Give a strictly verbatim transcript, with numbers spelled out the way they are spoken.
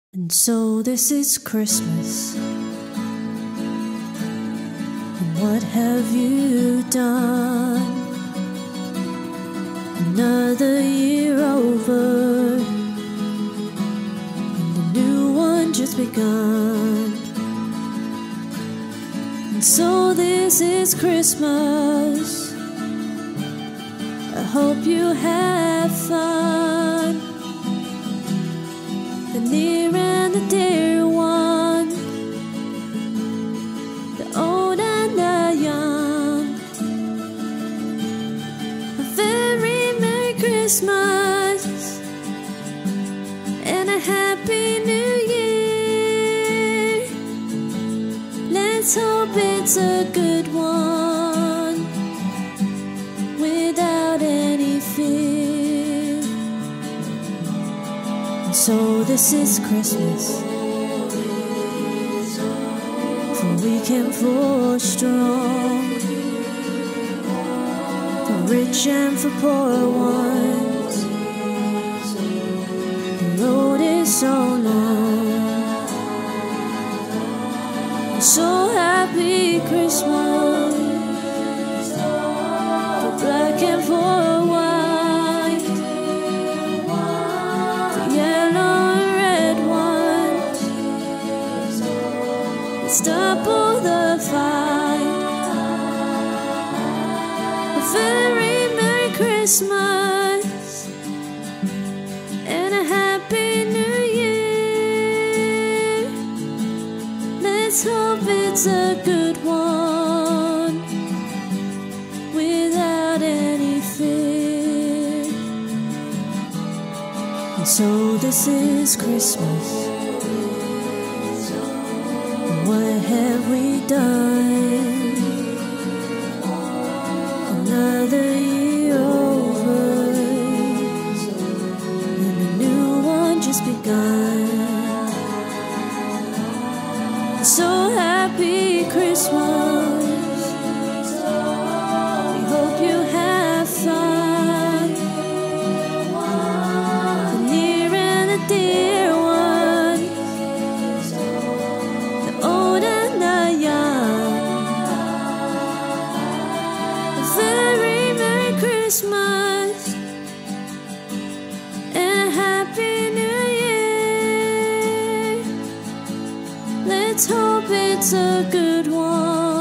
And so this is Christmas, and what have you done? Another year over, and a new one just begun. And so this is Christmas, I hope you have fun. The near and the dear one, the old and the young, a very Merry Christmas and a Happy New Year. Let's hope it's a good one without any fear. So this is Christmas, for weak and for strong, for rich and for poor ones. The road is so long. So happy Christmas, for black and for stop all the fight. A very Merry Christmas and a Happy New Year. Let's hope it's a good one without any fear. And so this is Christmas. What have we done? Another year over, and a new one just begun. So happy Christmas, we hope you have fun. The near and the dear one, the old and the young, a very Merry Christmas and a Happy New Year. Let's hope it's a good one